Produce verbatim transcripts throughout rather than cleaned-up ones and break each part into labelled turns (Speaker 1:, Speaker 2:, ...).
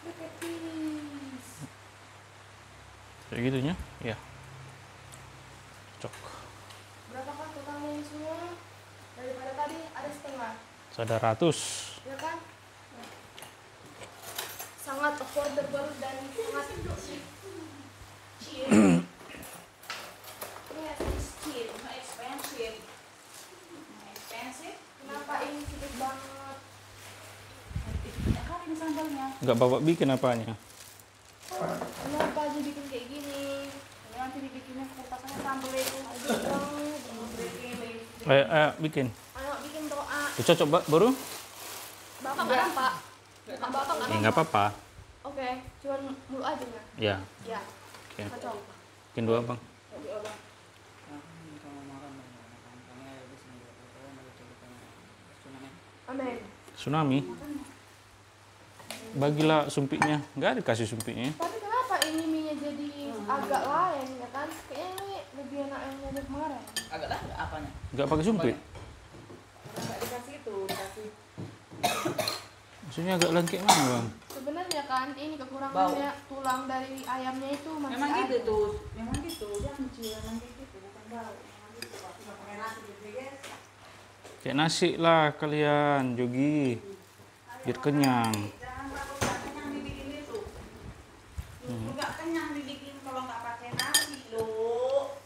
Speaker 1: Kayak gitunya, ya. Cocok.
Speaker 2: Berapa kan totalnya ini semua? Daripada tadi ada setengah.
Speaker 1: Ada ratus.
Speaker 2: Ya kan? Sangat affordable dan sangat cheap. Cheap. Yes, it's cheap, not expensive. Not expensive? Kenapa ini sedikit banget?
Speaker 3: Kan ini sambalnya.
Speaker 1: Enggak bapak bikin apanya?
Speaker 2: Kenapa aja bikin kayak gini?
Speaker 3: Nanti dibikinnya kertasnya sambal itu.
Speaker 2: Aduh banget.
Speaker 1: Ayo, ayo bikin.
Speaker 2: Ayo bikin doa.
Speaker 1: Itu cocok Mbak, baru?
Speaker 2: Bapak nggak nampak? Bapak nggak
Speaker 1: Ya
Speaker 2: nampak?
Speaker 1: nggak apa-apa.
Speaker 2: Oke, cuman mulu aja ya?
Speaker 1: Ya.
Speaker 2: Ya,
Speaker 1: Oke.
Speaker 2: kacau.
Speaker 1: Bikin dua bang.
Speaker 2: Jadi orang. Amin.
Speaker 1: Tsunami. Bagilah sumpitnya. Nggak dikasih sumpitnya.
Speaker 2: Tapi kenapa ini mie jadi agak lain ya kan? Kayaknya ini lebih enak yang dari kemarin.
Speaker 3: Agak lah nggak apanya?
Speaker 1: Nggak pakai sumpit.
Speaker 3: Nggak dikasih itu, dikasih
Speaker 1: Maksudnya agak lengket mana bang?
Speaker 2: Sebenarnya kan ini kekurangannya tulang dari ayamnya itu masih
Speaker 3: memang
Speaker 2: ada.
Speaker 3: gitu tuh, memang gitu, janji memang gitu, bukan bau, memang gitu. Kalau nggak pakai nasi gitu guys.
Speaker 1: Kayak nasi lah kalian, Jogi. Biar kenyang.
Speaker 3: Jangan kalau nggak kenyang dibikin itu. Justru nggak kenyang dibikin kalau nggak pakai nasi loh.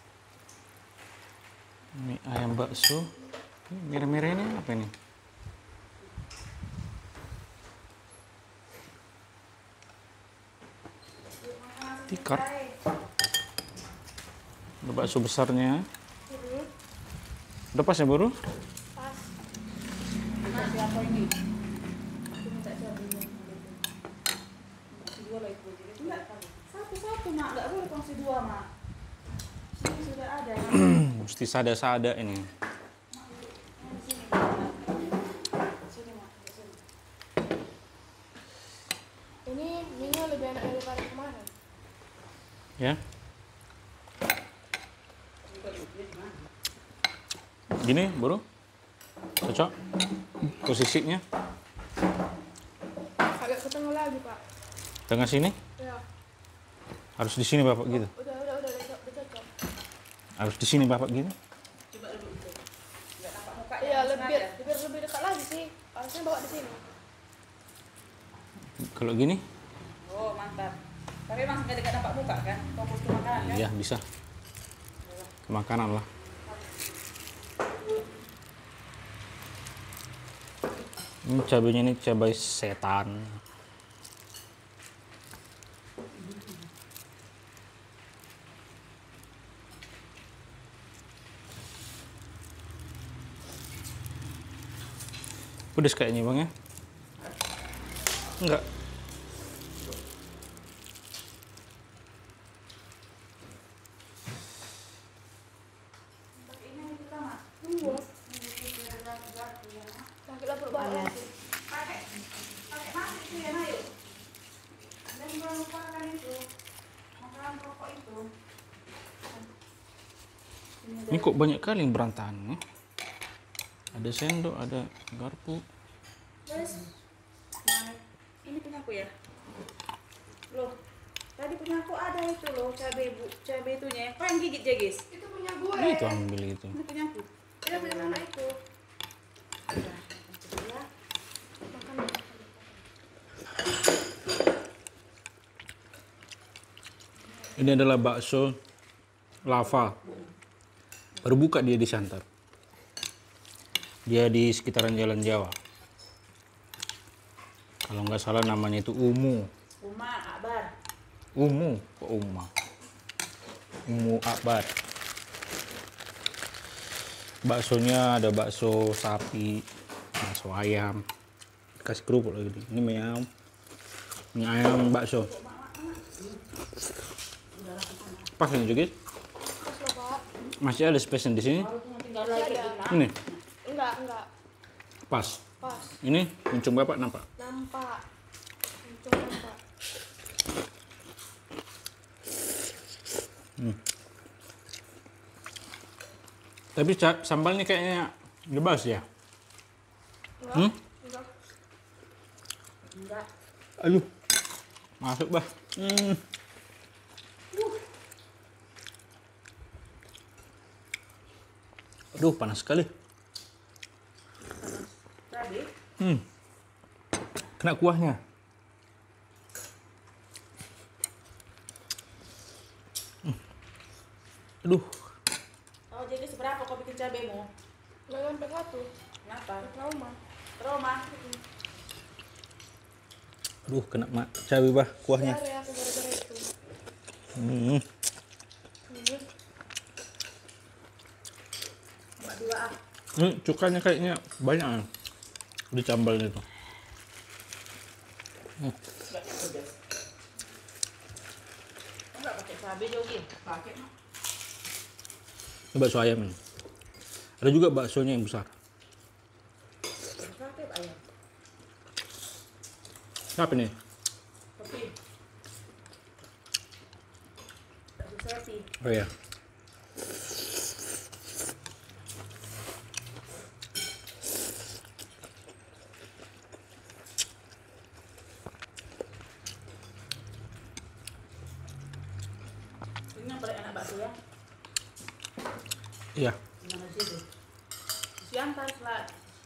Speaker 1: Ini ayam bakso. Ini merah-merah ini apa ini? Tikar. Ada bakso besarnya.
Speaker 2: Hmm,
Speaker 1: Udah pas ya baru?
Speaker 2: pas.
Speaker 3: Nah, siapa ini? Aku minta cabenya. Masih dua lagi baju itu. Enggak, satu-satu mak, nggak boleh kongsi dua mak. Sini sudah ada.
Speaker 1: Mesti sada-sada ini.
Speaker 3: Sini, sini mak, sini.
Speaker 2: Ini mie lebih enak daripada kemarin.
Speaker 1: Ya. Gini, bro. Cocok. Posisinya.
Speaker 2: Agak ke tengah lagi pak.
Speaker 1: Tengah sini.
Speaker 2: Ya.
Speaker 1: Harus di sini Bapak gitu.
Speaker 2: Udah, udah, udah, udah, udah cocok.
Speaker 1: Harus di sini Bapak gitu.
Speaker 3: Coba dulu itu. Nggak nampak mukanya.
Speaker 2: Iya,
Speaker 3: langsung
Speaker 2: lebih,
Speaker 3: aja.
Speaker 2: lebih, lebih dekat lagi sih. Harusnya bawa di sini.
Speaker 1: Kalau gini,
Speaker 3: Oh mantap. Tapi emang nggak dekat nampak muka kan? Fokus ke makanan kan?
Speaker 1: ya bisa. Ke makanan lah. Ini cabenya ini cabai setan. Pedes kayaknya bang ya? Enggak.
Speaker 3: Ini kita mak.
Speaker 2: Iya.
Speaker 3: Pakai
Speaker 2: Sakit lapar banget.
Speaker 3: pakai nasi itu ya Nayu. Dan jangan lupakan itu makanan pokok itu.
Speaker 1: Ini kok banyak kali yang berantakan ya? Ada sendok, ada garpu.
Speaker 2: Terus,
Speaker 3: Nah, ini punya aku ya. Loh, tadi punya aku ada itu loh cabai bu, cabai itunya. Kau yang gigit ya guys?
Speaker 2: itu punya gue.
Speaker 1: Itu ambil itu.
Speaker 3: Ini punya aku.
Speaker 2: Dia punya mana itu?
Speaker 3: Udah, coba ya.
Speaker 2: Makan.
Speaker 1: Ini adalah bakso lava. Baru buka dia di Santar. Dia di sekitaran Jalan Jawa. Kalau nggak salah namanya itu Umu.
Speaker 3: Uma Akbar.
Speaker 1: Umu, kok Uma? Umu Akbar. Baksonya ada bakso sapi, bakso ayam, kasih kerupuk lagi. Ini mie ayam, mie ayam bakso. Pas ini juga.
Speaker 2: Terus loh pak.
Speaker 1: Masih ada space di sini.
Speaker 3: Tinggal lagi
Speaker 2: Ada.
Speaker 1: Ini
Speaker 2: Enggak, enggak.
Speaker 1: pas.
Speaker 2: Pas.
Speaker 1: Ini kuncung bapak nampak.
Speaker 2: Nampak. Untung nampak.
Speaker 1: Tapi ca- sambalnya kayaknya lebas ya.
Speaker 2: Enggak.
Speaker 1: Hmm?
Speaker 2: Enggak.
Speaker 3: enggak.
Speaker 1: Aduh. Masuk, bah. Hmm. Aduh, panas sekali.
Speaker 3: Cabai.
Speaker 1: Hmm. Kena kuahnya. Hmm. Aduh.
Speaker 3: Oh, jadi seberapa kau bikin cabaimu?
Speaker 2: Nggak sampai satu.
Speaker 3: Kenapa?
Speaker 2: Trauma.
Speaker 3: Trauma.
Speaker 1: Aduh, kena mak cabai, bah, kuahnya.
Speaker 2: Biar ya aku gara-gara itu.
Speaker 1: Hmm.
Speaker 2: Hmm.
Speaker 3: Mbak dua ah.
Speaker 1: Hmm, cukanya kayaknya banyak ya. Di cambalnya itu. Hmm.
Speaker 3: Enggak pedas. Enggak pakai cabai Jogi. Pakai.
Speaker 1: Ini bakso ayam ini. Ada juga baksonya yang besar.
Speaker 3: Pakai ayam.
Speaker 1: Apa nih?
Speaker 3: Kopi. Bakso sapi.
Speaker 1: Oh ya.
Speaker 3: Ini yang paling enak bakso ya.
Speaker 1: Iya.
Speaker 3: Gimana sih itu? Siantar lah.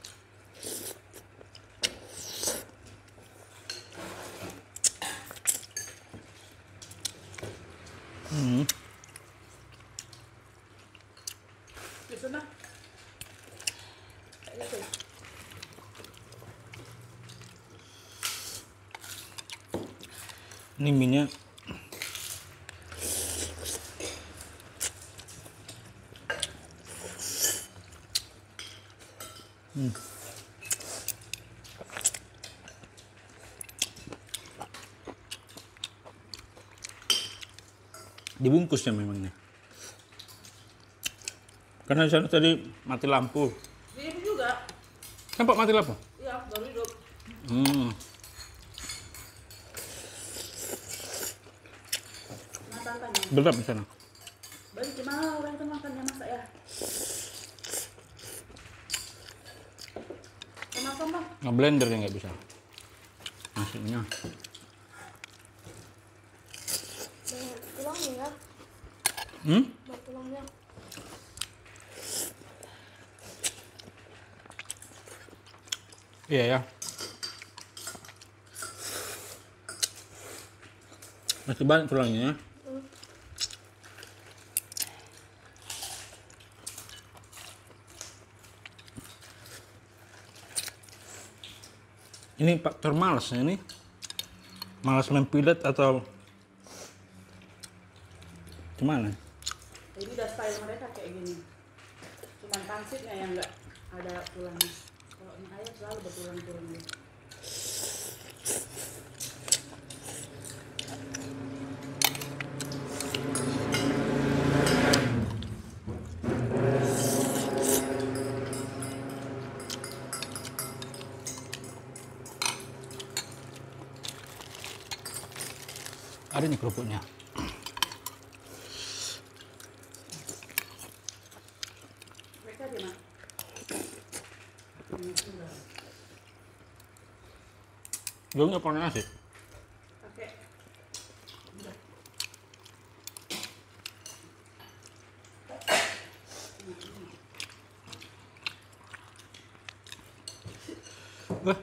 Speaker 1: Hmm.
Speaker 3: Di sana. Kayak gitu.
Speaker 1: Ini minyak. Hmm. Dibungkusnya memangnya. Karena di sana tadi mati lampu.
Speaker 3: Ini juga.
Speaker 1: Nampak mati lampu?
Speaker 3: Iya, baru hidup.
Speaker 1: Hmm.
Speaker 3: Masakannya.
Speaker 1: Gelap di sana.
Speaker 3: Bagi gimana orang itu makannya masak ya? Makan bang.
Speaker 1: Ngeblender ya nggak bisa. Nasinya.
Speaker 2: Banyak tulangnya ya.
Speaker 1: Hmm?
Speaker 2: Banyak tulangnya.
Speaker 1: Iya ya. Masih banyak tulangnya.
Speaker 2: Hmm.
Speaker 1: Ini faktor malasnya ini. Malas mempilet atau gimana?
Speaker 3: Ini udah style mereka kayak gini. Cuman pangsitnya yang nggak ada tulangnya. Kalau ini ayam selalu bertulang-tulang gitu.
Speaker 1: Ada nih kerupuknya.
Speaker 3: Mereka dia mak. Ini sudah.
Speaker 1: Gue nggak pakai nasi.
Speaker 3: Pakai. Udah.
Speaker 1: Wah,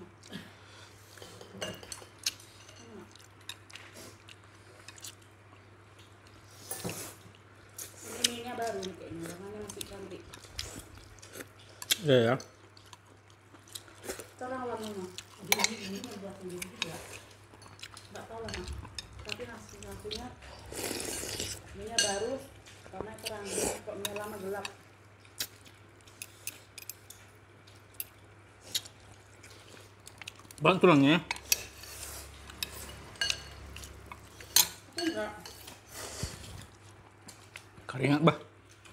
Speaker 3: Ini minyak baru nih kayaknya. Warnanya masih cantik.
Speaker 1: iya ya.
Speaker 3: Sekarang wanginya. Jadi ini membuat sendiri juga. Nggak tahu lah mak. Tapi nasi nasinya minyak baru karena terang. Kok minyak lama gelap.
Speaker 1: Banyak tulangnya ya.
Speaker 3: Tapi enggak.
Speaker 1: Keringat bah.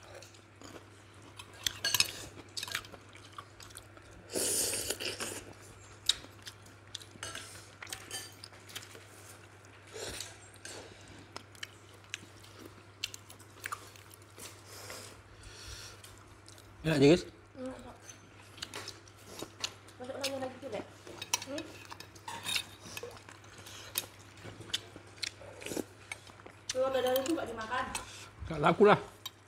Speaker 1: Enak aja guys.
Speaker 2: Enggak, Pak. Masuk lagi lagi tidak? Hmm?
Speaker 3: telur dadar itu nggak dimakan.
Speaker 1: Gak laku lah.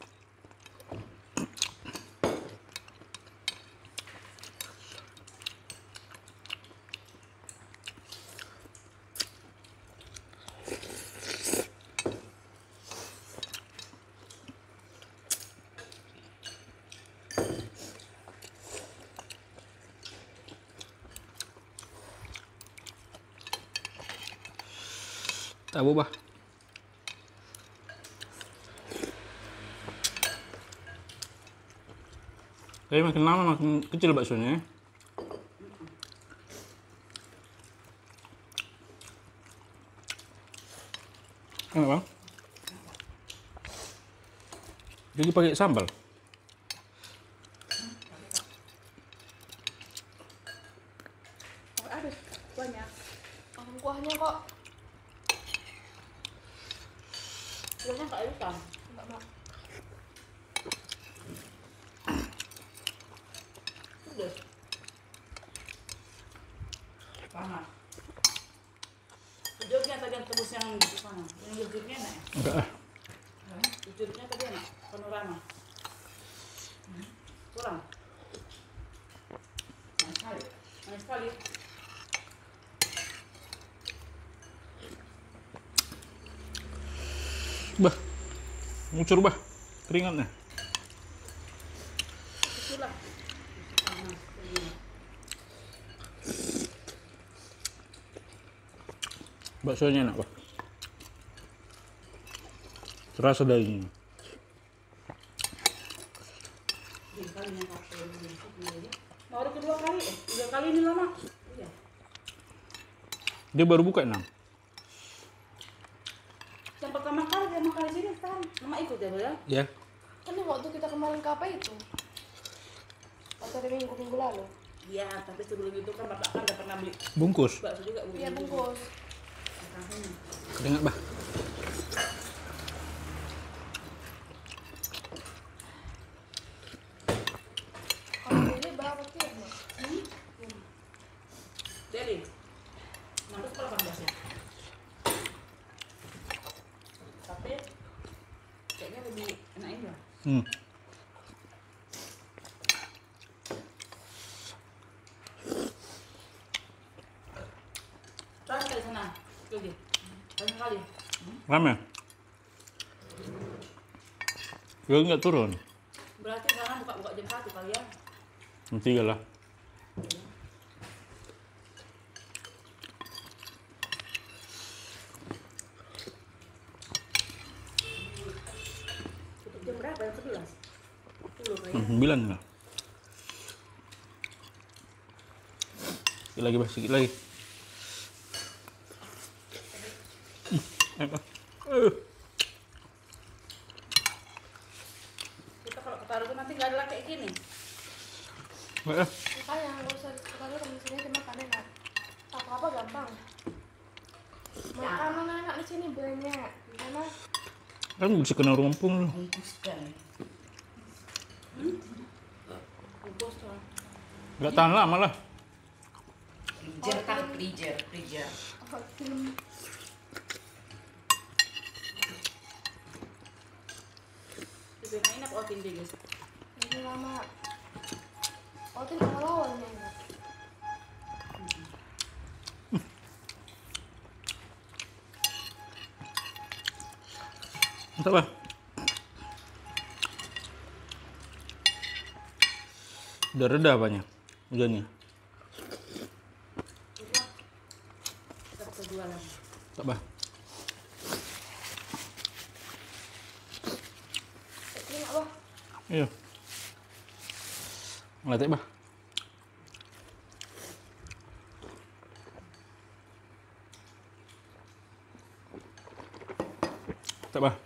Speaker 1: Tahu bah. Tapi makin lama makin kecil baksonya. Enak bang. Jadi pakai sambal.
Speaker 3: Oh, ada banyak.
Speaker 2: Orang kuahnya kok
Speaker 3: Telurnya nggak ikan.
Speaker 2: enggak mak.
Speaker 3: Udah. Panas. Jujurnya tadi yang tebus yang di sana. Yang jujurnya enak ya?
Speaker 1: Enggak ah.
Speaker 3: Jujurnya tadi enak. Panorama. Kurang. Manis sekali. Manis sekali.
Speaker 1: Bah. Ngucur bah. Keringatnya.
Speaker 3: Itulah. Panas. Begini.
Speaker 1: Baksonya enak bah. Terasa dagingnya.
Speaker 3: Tiga kalinya pakai ini. Baru kedua kali, eh tiga kali ini lama. Iya.
Speaker 1: Dia baru buka enam.
Speaker 3: Yang pertama kali dia makan di sini sekarang mama ikut ya, Bu ya?
Speaker 1: Ya.
Speaker 2: Kan yang waktu kita kemarin ke apa itu? Waktu hari minggu minggu lalu.
Speaker 3: Iya, tapi sebelum itu kan bapak kan udah pernah beli
Speaker 1: Bungkus.
Speaker 3: bakso juga Bu.
Speaker 2: Iya bungkus.
Speaker 3: Makanya.
Speaker 1: Keringat bah.
Speaker 2: Kalau ini berapa sih? Mak?
Speaker 3: Jadi, nanti sekolah delapan belas ya. Tapi kayaknya lebih enak ini lah.
Speaker 1: Hmm.
Speaker 3: Terus kali sana, lagi, banyak kali.
Speaker 1: Rame. Gue nggak turun.
Speaker 3: Berarti sana buka-buka jam satu kali ya.
Speaker 1: Jam tiga lah.
Speaker 3: Tutup jam berapa? Jam sebelas. Sepuluh
Speaker 1: Hmm,
Speaker 3: kayaknya.
Speaker 1: sembilan lah. Sikit lagi bah, sikit lagi. Hmm, enak bah. Eh.
Speaker 3: Kita kalau ke Taruh nanti nggak ada lagi kayak gini.
Speaker 1: Baik lah.
Speaker 2: Makanya nggak usah sekali kalau di sini cuma kan enak. Apa-apa gampang. Makanan anak di sini banyak. Karena
Speaker 1: Kan bisa kena rumpung lu.
Speaker 3: Bungkuskan. Hmm? Bungkus tuh.
Speaker 1: Nggak tahan lama lah.
Speaker 4: Freezer kan, freezer, freezer.
Speaker 2: oh, film
Speaker 3: Itu yang enak otin dia guys.
Speaker 2: ini lama. Oh itu awal-awalnya enak.
Speaker 1: Mantap bah. Udah reda apanya hujannya.
Speaker 3: Kita bisa jualan.
Speaker 1: Tak bah.
Speaker 2: Ini nggak bah.
Speaker 1: Iya. Ngeliatin bah. Tak bah.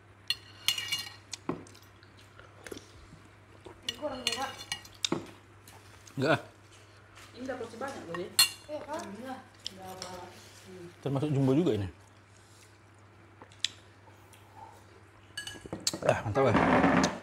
Speaker 2: Ini kurang enak.
Speaker 1: Enggak ah.
Speaker 3: Ini dapat sebanyak loh ya.
Speaker 2: Iya kan?
Speaker 3: Iya. Dapat.
Speaker 1: Termasuk jumbo juga ini. Ah, mantap bah.